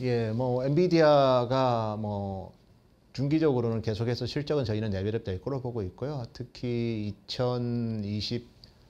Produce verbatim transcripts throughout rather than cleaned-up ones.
예, 뭐 엔비디아가 뭐 중기적으로는 계속해서 실적은 저희는 레벨업 될 거로 보고 있고요. 특히 이천이십팔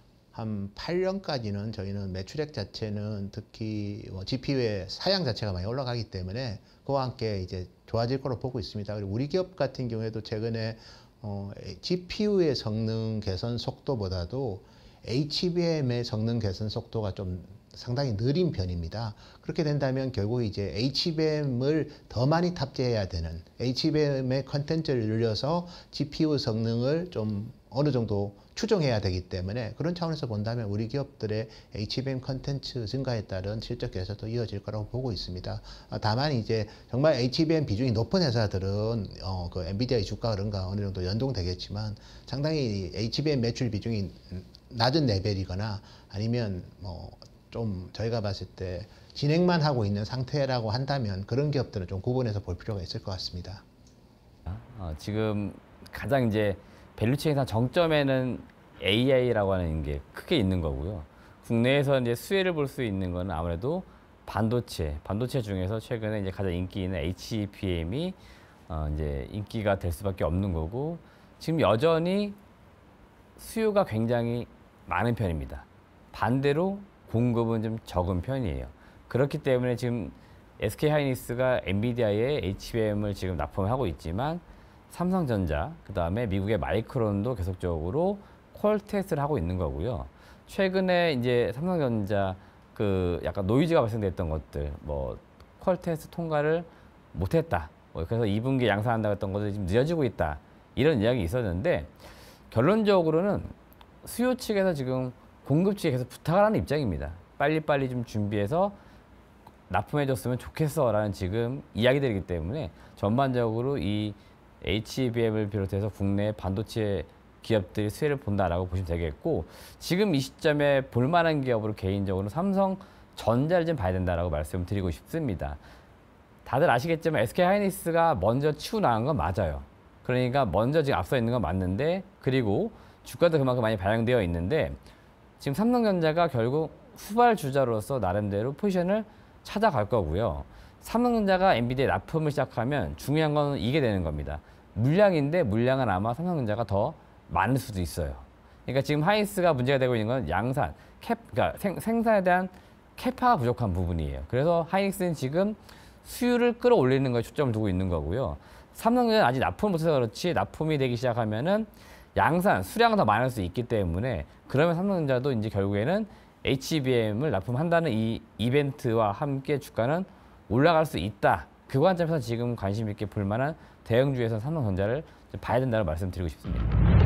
년까지는 저희는 매출액 자체는 특히 뭐 지피유의 사양 자체가 많이 올라가기 때문에 그와 함께 이제 좋아질 거로 보고 있습니다. 그리고 우리 기업 같은 경우에도 최근에 어, 지피유의 성능 개선 속도보다도 에이치비엠의 성능 개선 속도가 좀 상당히 느린 편입니다. 그렇게 된다면 결국 이제 에이치비엠을 더 많이 탑재해야 되는, 에이치비엠의 컨텐츠를 늘려서 지피유 성능을 좀 어느 정도 추정해야 되기 때문에 그런 차원에서 본다면 우리 기업들의 에이치비엠 컨텐츠 증가에 따른 실적 개선도 이어질 거라고 보고 있습니다. 다만 이제 정말 에이치비엠 비중이 높은 회사들은 어, 그 엔비디아의 주가 흐름과 어느 정도 연동되겠지만 상당히 에이치비엠 매출 비중이 낮은 레벨이거나 아니면 뭐 좀 저희가 봤을 때 진행만 하고 있는 상태라고 한다면 그런 기업들은 좀 구분해서 볼 필요가 있을 것 같습니다. 어, 지금 가장 이제 밸류체인상 정점에는 에이아이라고 하는 게 크게 있는 거고요. 국내에서 이제 수혜를 볼 수 있는 거는 아무래도 반도체, 반도체 중에서 최근에 이제 가장 인기 있는 에이치비엠이 어, 이제 인기가 될 수밖에 없는 거고, 지금 여전히 수요가 굉장히 많은 편입니다. 반대로 공급은 좀 적은 편이에요. 그렇기 때문에 지금 에스케이하이닉스가 엔비디아의 에이치비엠을 지금 납품하고 있지만 삼성전자, 그 다음에 미국의 마이크론도 계속적으로 퀄 테스트를 하고 있는 거고요. 최근에 이제 삼성전자 그 약간 노이즈가 발생됐던 것들, 뭐 퀄 테스트 통과를 못했다, 뭐 그래서 이 분기에 양산한다고 했던 것들이 지금 늦어지고 있다, 이런 이야기 있었는데, 결론적으로는 수요 측에서 지금 공급 측에 계속 부탁을 하는 입장입니다. 빨리빨리 좀 준비해서 납품해줬으면 좋겠어 라는 지금 이야기들이기 때문에 전반적으로 이 에이치비엠을 비롯해서 국내 반도체 기업들이 수혜를 본다라고 보시면 되겠고, 지금 이 시점에 볼만한 기업으로 개인적으로 삼성전자를 좀 봐야 된다라고 말씀드리고 싶습니다. 다들 아시겠지만 에스케이하이닉스가 먼저 치고 나간 건 맞아요. 그러니까 먼저 지금 앞서 있는 건 맞는데, 그리고 주가도 그만큼 많이 반영되어 있는데, 지금 삼성전자가 결국 후발주자로서 나름대로 포지션을 찾아갈 거고요. 삼성전자가 엔비디아에 납품을 시작하면 중요한 건 이게 되는 겁니다. 물량인데 물량은 아마 삼성전자가 더 많을 수도 있어요. 그러니까 지금 하이닉스가 문제가 되고 있는 건 양산, 캡, 그러니까 생, 생산에 대한 캐파가 부족한 부분이에요. 그래서 하이닉스는 지금 수요를 끌어올리는 거에 초점을 두고 있는 거고요. 삼성전자는 아직 납품을 못해서 그렇지, 납품이 되기 시작하면은 양산, 수량은 더 많을 수 있기 때문에, 그러면 삼성전자도 이제 결국에는 에이치비엠을 납품한다는 이 이벤트와 함께 주가는 올라갈 수 있다. 그 관점에서 지금 관심 있게 볼 만한 대형주에서 삼성전자를 봐야 된다고 말씀드리고 싶습니다.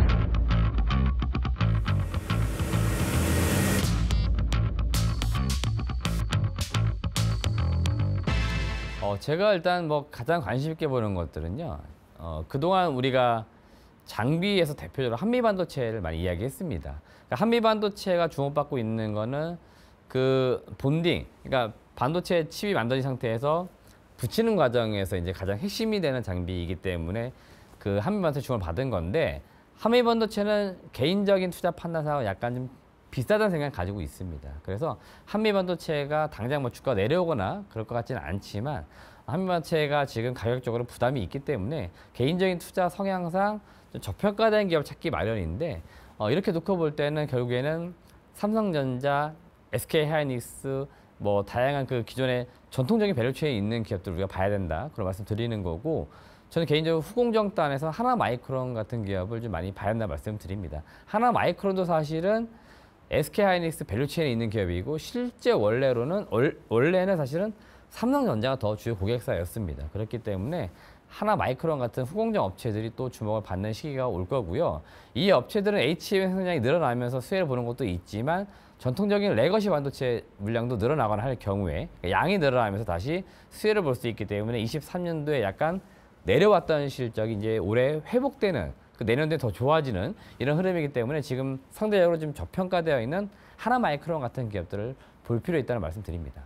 어, 제가 일단 뭐 가장 관심 있게 보는 것들은요, 어, 그동안 우리가 장비에서 대표적으로 한미반도체를 많이 이야기했습니다. 그러니까 한미반도체가 주목받고 있는 거는 그 본딩, 그러니까 반도체 칩이 만들어진 상태에서 붙이는 과정에서 이제 가장 핵심이 되는 장비이기 때문에 그 한미반도체 주목을 받은 건데, 한미반도체는 개인적인 투자 판단상으로 약간 좀 비싸다는 생각을 가지고 있습니다. 그래서 한미반도체가 당장 뭐 주가가 내려오거나 그럴 것 같지는 않지만, 한미반도체가 지금 가격적으로 부담이 있기 때문에 개인적인 투자 성향상 좀 저평가된 기업 찾기 마련인데, 어, 이렇게 놓고 볼 때는 결국에는 삼성전자, 에스케이하이닉스, 뭐 다양한 그 기존의 전통적인 밸류체인에 있는 기업들 우리가 봐야 된다, 그런 말씀 드리는 거고, 저는 개인적으로 후공정단에서 하나마이크론 같은 기업을 좀 많이 봐야 한다 말씀드립니다. 하나마이크론도 사실은 에스케이하이닉스 밸류체인에 있는 기업이고, 실제 원래로는 월, 원래는 사실은 삼성전자가 더 주요 고객사였습니다. 그렇기 때문에 하나마이크론 같은 후공정 업체들이 또 주목을 받는 시기가 올 거고요. 이 업체들은 에이치비엠 생산량이 늘어나면서 수혜를 보는 것도 있지만, 전통적인 레거시 반도체 물량도 늘어나거나 할 경우에 양이 늘어나면서 다시 수혜를 볼 수 있기 때문에 이십삼 년도에 약간 내려왔던 실적이 이제 올해 회복되는, 그 내년도에 더 좋아지는 이런 흐름이기 때문에 지금 상대적으로 좀 저평가되어 있는 하나마이크론 같은 기업들을 볼 필요 있다는 말씀드립니다.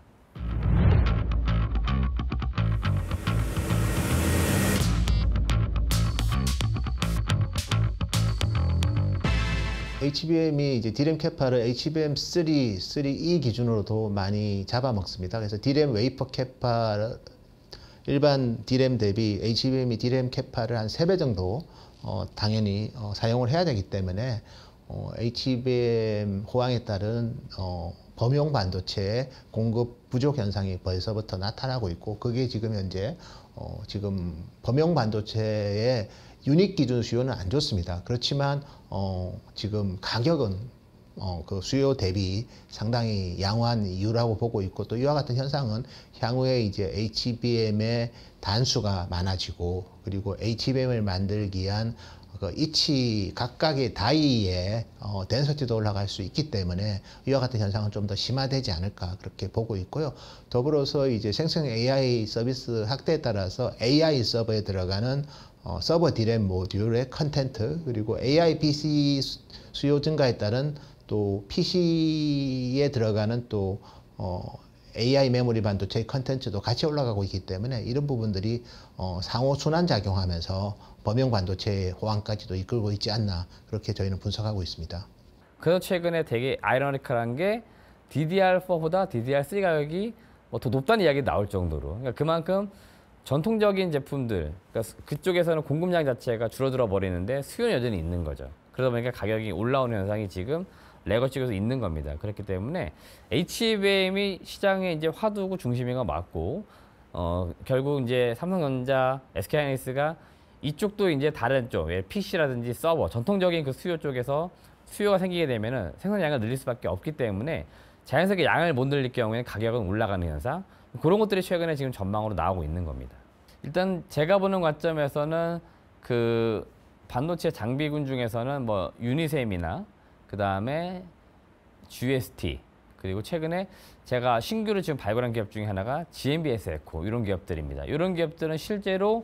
에이치비엠이 이제 디램 캐파를 에이치비엠 쓰리, 쓰리 이 기준으로도 많이 잡아먹습니다. 그래서 디램 웨이퍼 캐파를 일반 디램 대비 에이치비엠이 디램 캐파를 한 세 배 정도 어, 당연히 어, 사용을 해야 되기 때문에 어, 에이치비엠 호황에 따른 어, 범용 반도체의 공급 부족 현상이 벌써부터 나타나고 있고, 그게 지금 현재 어, 지금 범용 반도체의 유닛 기준 수요는 안 좋습니다. 그렇지만 어, 지금 가격은 어, 그 수요 대비 상당히 양호한 이유라고 보고 있고, 또 이와 같은 현상은 향후에 이제 에이치비엠의 단수가 많아지고, 그리고 에이치비엠을 만들기 위한 그 이치 각각의 다이의 어, 덴서티도 올라갈 수 있기 때문에 이와 같은 현상은 좀 더 심화되지 않을까 그렇게 보고 있고요. 더불어서 이제 생성 에이아이 서비스 확대에 따라서 에이아이 서버에 들어가는 어, 서버 디램 모듈의 컨텐트, 그리고 에이아이 피씨 수요 증가에 따른 또 피씨에 들어가는 또 어, 에이아이 메모리 반도체의 컨텐츠도 같이 올라가고 있기 때문에 이런 부분들이 어, 상호 순환 작용하면서 범용 반도체의 호황까지도 이끌고 있지 않나, 그렇게 저희는 분석하고 있습니다. 그래서 최근에 되게 아이러니컬한 게 디디알 포보다 디디알 쓰리 가격이 뭐 더 높다는 이야기 나올 정도로, 그러니까 그만큼 전통적인 제품들, 그러니까 그쪽에서는 공급량 자체가 줄어들어 버리는데 수요는 여전히 있는 거죠. 그러다 보니까 가격이 올라오는 현상이 지금 레거 쪽에서 있는 겁니다. 그렇기 때문에 에이치비엠이 시장의 이제 화두고 중심인 거 맞고, 어, 결국 이제 삼성전자, 에스케이하이닉스가 이쪽도 이제 다른 쪽, 피씨라든지 서버, 전통적인 그 수요 쪽에서 수요가 생기게 되면은 생산량을 늘릴 수밖에 없기 때문에 자연스럽게 양을 못 늘릴 경우에는 가격은 올라가는 현상, 그런 것들이 최근에 지금 전망으로 나오고 있는 겁니다. 일단 제가 보는 관점에서는 그 반도체 장비군 중에서는 뭐 유니셈이나 그 다음에 지에스티, 그리고 최근에 제가 신규로 지금 발굴한 기업 중에 하나가 지엠비에스 에코, 이런 기업들입니다. 이런 기업들은 실제로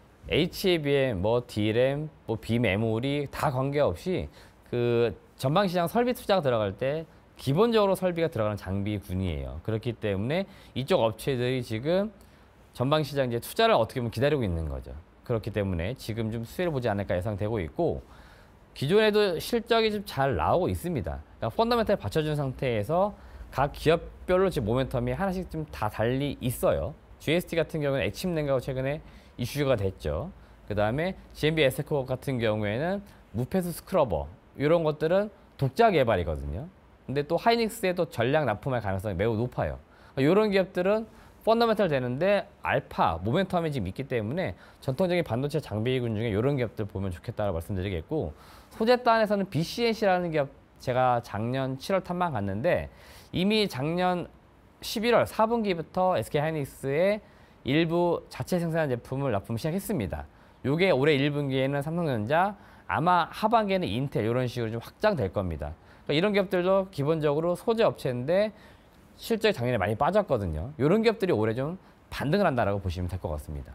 에이치비엠, 뭐 디램, 뭐 비메모리 다 관계없이 그 전방시장 설비 투자가 들어갈 때 기본적으로 설비가 들어가는 장비군이에요. 그렇기 때문에 이쪽 업체들이 지금 전방시장 이제 투자를 어떻게 보면 기다리고 있는 거죠. 그렇기 때문에 지금 좀 수혜를 보지 않을까 예상되고 있고, 기존에도 실적이 좀 잘 나오고 있습니다. 그러니까 펀더멘탈 받쳐준 상태에서 각 기업별로 지금 모멘텀이 하나씩 좀 다 달리 있어요. 지에스티 같은 경우는 액침 냉각고 최근에 이슈가 됐죠. 그 다음에 지엠비에스에코 같은 경우에는 무폐수 스크러버, 이런 것들은 독자 개발이거든요. 근데 또 하이닉스의 또 전략 납품할 가능성이 매우 높아요. 그러니까 이런 기업들은 펀더멘탈 되는데 알파, 모멘텀이 지금 있기 때문에 전통적인 반도체 장비군 중에 이런 기업들 보면 좋겠다고 말씀드리겠고, 소재단에서는 비씨엔씨라는 기업 제가 작년 칠월 탐방 갔는데 이미 작년 십일월 사 분기부터 에스케이하이닉스의 일부 자체 생산 제품을 납품 시작했습니다. 이게 올해 일 분기에는 삼성전자, 아마 하반기에는 인텔, 이런 식으로 좀 확장될 겁니다. 그러니까 이런 기업들도 기본적으로 소재 업체인데 실적이 작년에 많이 빠졌거든요. 이런 기업들이 올해 좀 반등을 한다라고 보시면 될 것 같습니다.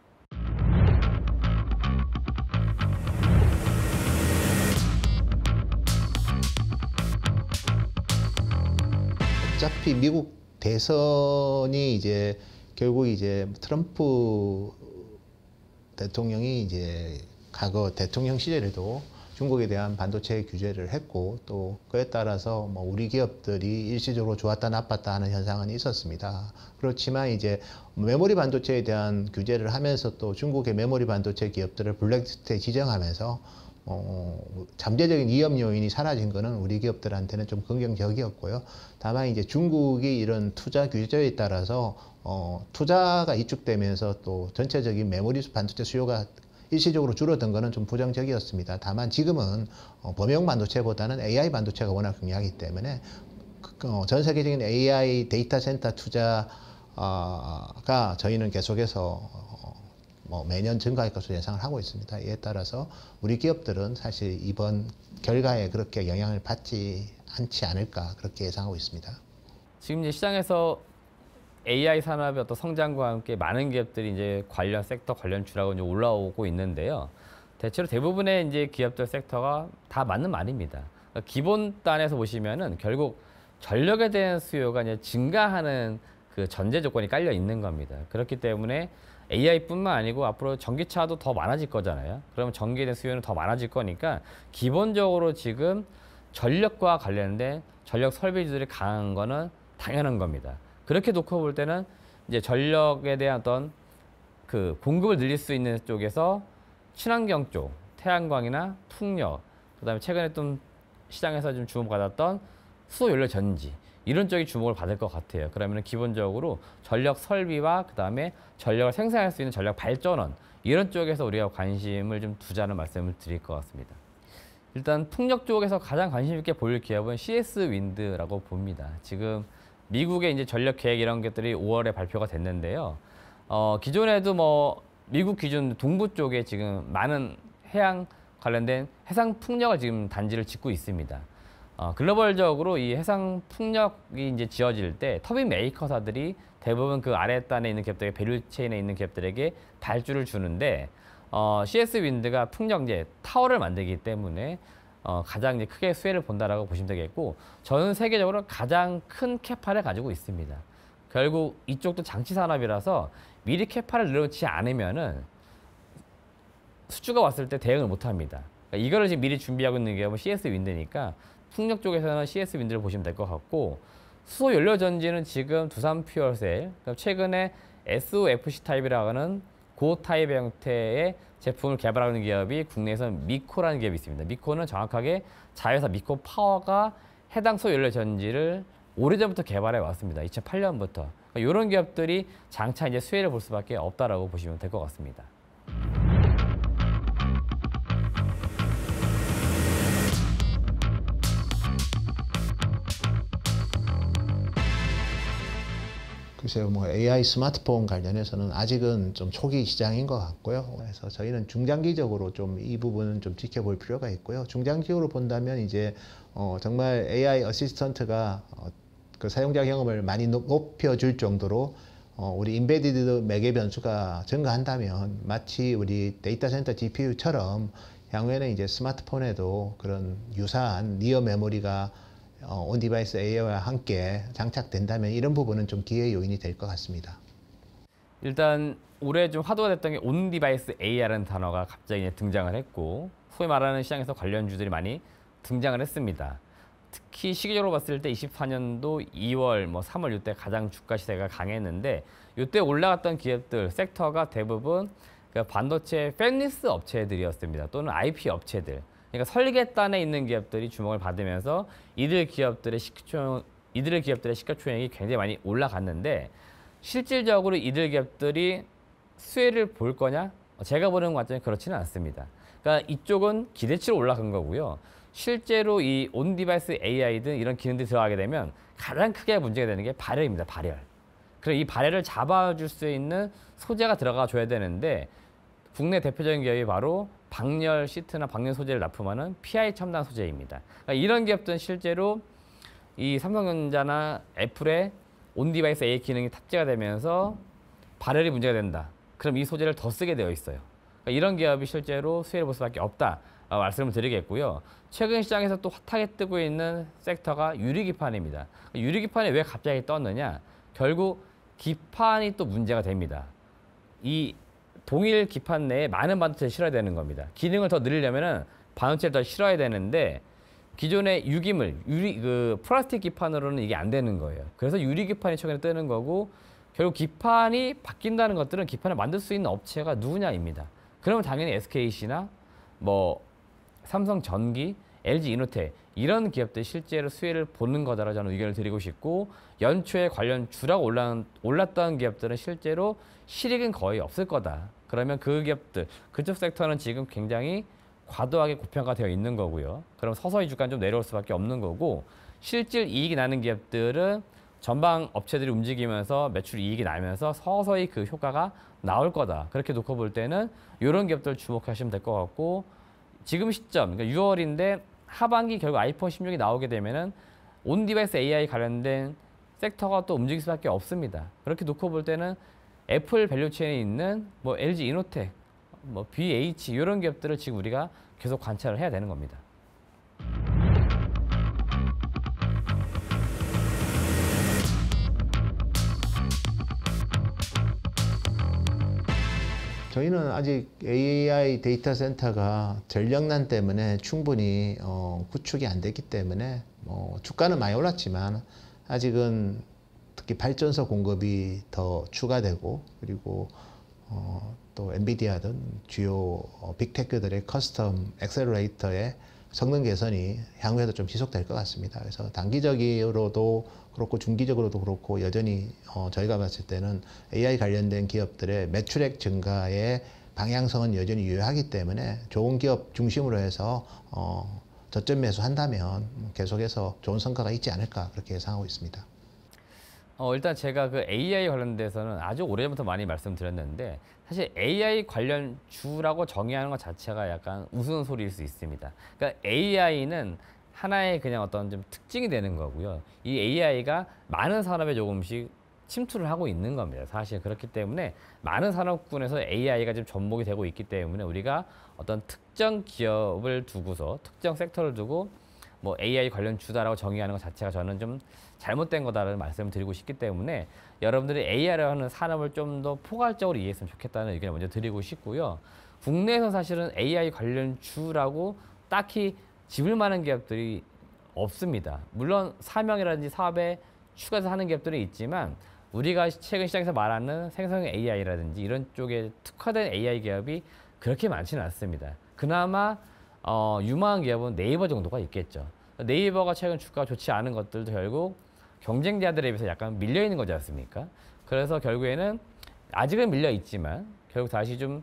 어차피 미국 대선이 이제 결국 이제 트럼프 대통령이 이제 과거 대통령 시절에도 중국에 대한 반도체 규제를 했고, 또 그에 따라서 뭐 우리 기업들이 일시적으로 좋았다 나빴다 하는 현상은 있었습니다. 그렇지만 이제 메모리 반도체에 대한 규제를 하면서 또 중국의 메모리 반도체 기업들을 블랙리스트에 지정하면서 어, 잠재적인 위험 요인이 사라진 거는 우리 기업들한테는 좀 긍정적이었고요. 다만 이제 중국이 이런 투자 규제에 따라서 어, 투자가 이축되면서 또 전체적인 메모리 반도체 수요가 일시적으로 줄어든 거는 좀 부정적이었습니다. 다만 지금은 어, 범용 반도체보다는 에이아이 반도체가 워낙 중요하기 때문에 그, 어, 전 세계적인 에이아이 데이터 센터 투자가 어, 저희는 계속해서 어, 뭐 매년 증가할 것으로 예상을 하고 있습니다. 이에 따라서 우리 기업들은 사실 이번 결과에 그렇게 영향을 받지 않지 않을까 그렇게 예상하고 있습니다. 지금 이제 시장에서 에이아이 산업의 어떤 성장과 함께 많은 기업들이 이제 관련 섹터 관련 주라고 이제 올라오고 있는데요. 대체로 대부분의 이제 기업들 섹터가 다 맞는 말입니다. 그러니까 기본 단에서 보시면은 결국 전력에 대한 수요가 이제 증가하는 그 전제 조건이 깔려 있는 겁니다. 그렇기 때문에 에이아이뿐만 아니고 앞으로 전기차도 더 많아질 거잖아요. 그러면 전기에 대한 수요는 더 많아질 거니까 기본적으로 지금 전력과 관련된 전력 설비주들이 강한 거는 당연한 겁니다. 그렇게 놓고 볼 때는 이제 전력에 대한 어떤 그 공급을 늘릴 수 있는 쪽에서 친환경 쪽, 태양광이나 풍력, 그다음에 최근에 좀 시장에서 좀 주목받았던 수소연료 전지 이런 쪽이 주목을 받을 것 같아요. 그러면 기본적으로 전력 설비와 그다음에 전력을 생산할 수 있는 전력 발전원 이런 쪽에서 우리가 관심을 좀 두자는 말씀을 드릴 것 같습니다. 일단 풍력 쪽에서 가장 관심 있게 볼 기업은 씨에스 윈드라고 봅니다. 지금 미국의 이제 전력 계획 이런 것들이 오월에 발표가 됐는데요. 어, 기존에도 뭐 미국 기준 동부 쪽에 지금 많은 해양 관련된 해상 풍력을 지금 단지를 짓고 있습니다. 어, 글로벌적으로 이 해상 풍력이 이제 지어질 때 터빈 메이커사들이 대부분 그 아래단에 있는 기업들에게 밸류체인에 있는 기업들에게 발주를 주는데 어, 씨에스 윈드가 풍력 이제 타워를 만들기 때문에 어, 가장 이제 크게 수혜를 본다라고 보시면 되겠고 전 세계적으로 가장 큰 캐파를 가지고 있습니다. 결국 이쪽도 장치 산업이라서 미리 캐파를 늘려놓지 않으면은 수주가 왔을 때 대응을 못 합니다. 그러니까 이거를 지금 미리 준비하고 있는 게 씨에스 윈드니까 풍력 쪽에서는 씨에스 윈드를 보시면 될 것 같고 수소 연료 전지는 지금 두산 퓨얼셀 그러니까 최근에 에스오에프씨 타입이라고 하는 고타입 형태의 제품을 개발하고 있는 기업이 국내에서 미코라는 기업이 있습니다. 미코는 정확하게 자회사 미코 파워가 해당 수소 연료 전지를 오래전부터 개발해 왔습니다. 이천팔 년부터. 그러니까 이런 기업들이 장차 이제 수혜를 볼 수밖에 없다라고 보시면 될 것 같습니다. 글쎄요, 뭐 에이아이 스마트폰 관련해서는 아직은 좀 초기 시장인 것 같고요. 그래서 저희는 중장기적으로 좀 이 부분은 좀 지켜볼 필요가 있고요. 중장기적으로 본다면 이제 어 정말 에이아이 어시스턴트가 어 그 사용자 경험을 많이 높여줄 정도로 어 우리 인베디드 매개 변수가 증가한다면 마치 우리 데이터 센터 지피유처럼 향후에는 이제 스마트폰에도 그런 유사한 니어 메모리가 어, 온 디바이스 에이아이와 함께 장착된다면 이런 부분은 좀 기회 요인이 될 것 같습니다. 일단 올해 좀 화두가 됐던 게 온 디바이스 에이아이라는 단어가 갑자기 등장을 했고 소위 말하는 시장에서 관련주들이 많이 등장을 했습니다. 특히 시기적으로 봤을 때 이십사 년도 이월, 뭐 삼월 이때 가장 주가 시세가 강했는데 이때 올라갔던 기업들 섹터가 대부분 그 반도체 팬리스 업체들이었습니다. 또는 아이피 업체들. 그러니까 설계단에 있는 기업들이 주목을 받으면서 이들 기업들의 시가총 이들 기업들의 시가총액이 굉장히 많이 올라갔는데 실질적으로 이들 기업들이 수혜를 볼 거냐? 제가 보는 관점이 그렇지는 않습니다. 그러니까 이쪽은 기대치로 올라간 거고요. 실제로 이 온 디바이스 에이아이 등 이런 기능들이 들어가게 되면 가장 크게 문제가 되는 게 발열입니다. 발열. 그래서 이 발열을 잡아줄 수 있는 소재가 들어가 줘야 되는데 국내 대표적인 기업이 바로 방열 시트나 방열 소재를 납품하는 피아이 첨단 소재입니다. 그러니까 이런 기업들은 실제로 이 삼성전자나 애플의 온 디바이스 에이아이 기능이 탑재가 되면서 발열이 문제가 된다. 그럼 이 소재를 더 쓰게 되어 있어요. 그러니까 이런 기업이 실제로 수혜를 볼 수밖에 없다. 말씀을 드리겠고요. 최근 시장에서 또 핫하게 뜨고 있는 섹터가 유리기판입니다. 유리기판이 왜 갑자기 떴느냐? 결국 기판이 또 문제가 됩니다. 이 동일 기판 내에 많은 반도체를 실어야 되는 겁니다. 기능을 더 늘리려면은 반도체를 더 실어야 되는데 기존의 유기물, 유리 그 플라스틱 기판으로는 이게 안 되는 거예요. 그래서 유리 기판이 최근에 뜨는 거고 결국 기판이 바뀐다는 것들은 기판을 만들 수 있는 업체가 누구냐입니다. 그러면 당연히 에스케이씨나 뭐 삼성전기, 엘지이노텍 이런 기업들이 실제로 수혜를 보는 거다라고 저는 의견을 드리고 싶고 연초에 관련 주라고 올라, 올랐던 기업들은 실제로 실익은 거의 없을 거다. 그러면 그 기업들, 그쪽 섹터는 지금 굉장히 과도하게 고평가되어 있는 거고요. 그럼 서서히 주가는 좀 내려올 수밖에 없는 거고 실질 이익이 나는 기업들은 전방 업체들이 움직이면서 매출 이익이 나면서 서서히 그 효과가 나올 거다. 그렇게 놓고 볼 때는 이런 기업들 주목하시면 될 것 같고 지금 시점, 그러니까 유월인데 하반기 결국 아이폰 십육이 나오게 되면은 온 디바이스 에이아이 관련된 섹터가 또 움직일 수밖에 없습니다. 그렇게 놓고 볼 때는 애플 밸류체인에 있는 뭐 엘지이노텍, 뭐 비에이치 이런 기업들을 지금 우리가 계속 관찰을 해야 되는 겁니다. 저희는 아직 에이아이 데이터 센터가 전력난 때문에 충분히 어, 구축이 안 됐기 때문에 뭐 주가는 많이 올랐지만 아직은 특히 발전소 공급이 더 추가되고 그리고 어, 또 엔비디아 등 주요 어, 빅테크들의 커스텀 액셀러레이터의 성능 개선이 향후에도 좀 지속될 것 같습니다. 그래서 단기적으로도 그렇고 중기적으로도 그렇고 여전히 어, 저희가 봤을 때는 에이아이 관련된 기업들의 매출액 증가의 방향성은 여전히 유효하기 때문에 좋은 기업 중심으로 해서 어, 저점 매수한다면 계속해서 좋은 성과가 있지 않을까 그렇게 예상하고 있습니다. 어, 일단 제가 그 에이아이 관련돼서는 아주 오래전부터 많이 말씀드렸는데 사실 에이아이 관련 주라고 정의하는 것 자체가 약간 우스갯소리일 수 있습니다. 그러니까 에이아이는 하나의 그냥 어떤 좀 특징이 되는 거고요. 이 에이아이가 많은 산업에 조금씩 침투를 하고 있는 겁니다. 사실 그렇기 때문에 많은 산업군에서 에이아이가 지금 접목이 되고 있기 때문에 우리가 어떤 특정 기업을 두고서 특정 섹터를 두고 뭐 에이아이 관련 주다라고 정의하는 것 자체가 저는 좀 잘못된 거다라는 말씀을 드리고 싶기 때문에 여러분들이 에이아이라고 하는 산업을 좀 더 포괄적으로 이해했으면 좋겠다는 의견을 먼저 드리고 싶고요. 국내에서 사실은 에이아이 관련 주라고 딱히 집을 만한 기업들이 없습니다. 물론 사명이라든지 사업에 추가해서 하는 기업들이 있지만 우리가 최근 시장에서 말하는 생성형 에이아이라든지 이런 쪽에 특화된 에이아이 기업이 그렇게 많지는 않습니다. 그나마 어, 유망한 기업은 네이버 정도가 있겠죠. 네이버가 최근 주가가 좋지 않은 것들도 결국 경쟁자들에 비해서 약간 밀려 있는 거지 않습니까? 그래서 결국에는 아직은 밀려 있지만 결국 다시 좀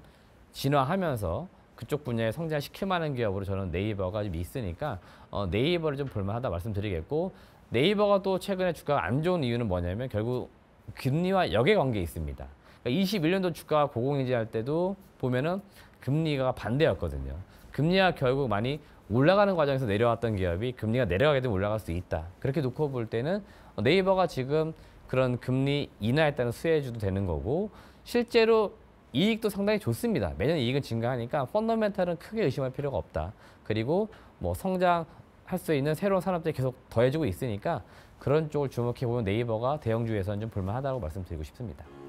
진화하면서 그쪽 분야에 성장시킬 만한 기업으로 저는 네이버가 좀 있으니까 어, 네이버를 좀 볼만하다 말씀드리겠고, 네이버가 또 최근에 주가가 안 좋은 이유는 뭐냐면 결국 금리와 역의 관계에 있습니다. 그러니까 이십일 년도 주가가 고공행진할 때도 보면은 금리가 반대였거든요. 금리가 결국 많이 올라가는 과정에서 내려왔던 기업이 금리가 내려가게 되면 올라갈 수 있다. 그렇게 놓고 볼 때는 네이버가 지금 그런 금리 인하에 따른 수혜주도 되는 거고, 실제로 이익도 상당히 좋습니다. 매년 이익은 증가하니까 펀더멘탈은 크게 의심할 필요가 없다. 그리고 뭐 성장할 수 있는 새로운 산업들이 계속 더해지고 있으니까 그런 쪽을 주목해 보면 네이버가 대형주에서는 좀 볼만하다고 말씀드리고 싶습니다.